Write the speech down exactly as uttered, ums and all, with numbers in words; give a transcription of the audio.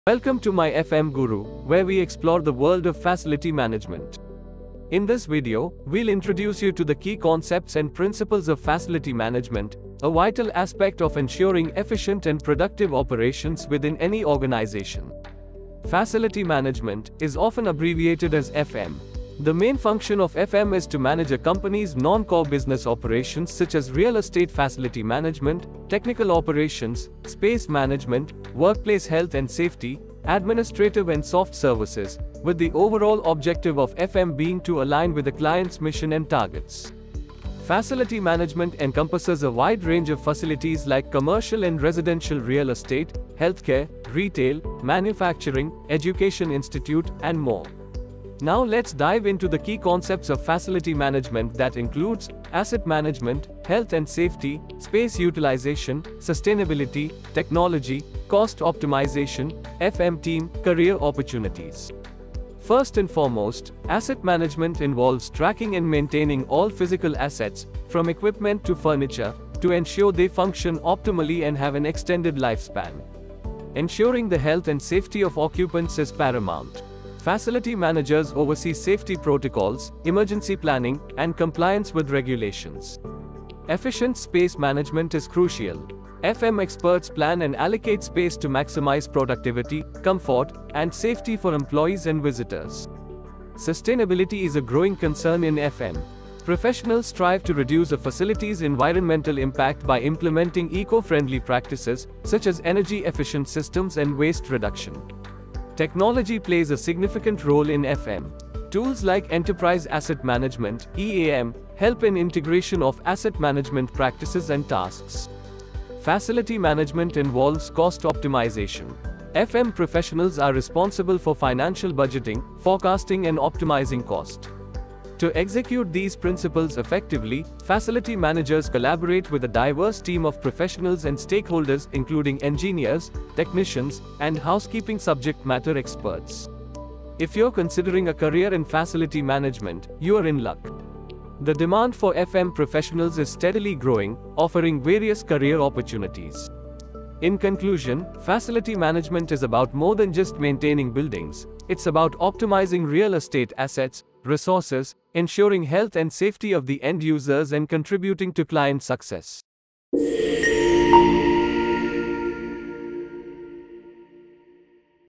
Welcome to my F M Guru, where we explore the world of facility management. In this video, we'll introduce you to the key concepts and principles of facility management, a vital aspect of ensuring efficient and productive operations within any organization. Facility management is often abbreviated as F M. The main function of F M is to manage a company's non-core business operations such as real estate facility management, technical operations, space management, workplace health and safety, administrative and soft services, with the overall objective of F M being to align with the client's mission and targets. Facility management encompasses a wide range of facilities like commercial and residential real estate, healthcare, retail, manufacturing, education institute, and more. Now let's dive into the key concepts of facility management that includes asset management, health and safety, space utilization, sustainability, technology, cost optimization, F M team, career opportunities. First and foremost, asset management involves tracking and maintaining all physical assets, from equipment to furniture, to ensure they function optimally and have an extended lifespan. Ensuring the health and safety of occupants is paramount. Facility managers oversee safety protocols, emergency planning, and compliance with regulations. Efficient space management is crucial. F M experts plan and allocate space to maximize productivity, comfort, and safety for employees and visitors. Sustainability is a growing concern in F M. Professionals strive to reduce a facility's environmental impact by implementing eco-friendly practices, such as energy-efficient systems and waste reduction. Technology plays a significant role in F M. Tools like Enterprise Asset Management (E A M) help in integration of asset management practices and tasks. Facility management involves cost optimization. F M professionals are responsible for financial budgeting, forecasting, and optimizing cost. To execute these principles effectively, facility managers collaborate with a diverse team of professionals and stakeholders including engineers, technicians, and housekeeping subject matter experts. If you're considering a career in facility management, you are in luck. The demand for F M professionals is steadily growing, offering various career opportunities. In conclusion, facility management is about more than just maintaining buildings. It's about optimizing real estate assets, resources, ensuring health and safety of the end users, and contributing to client success.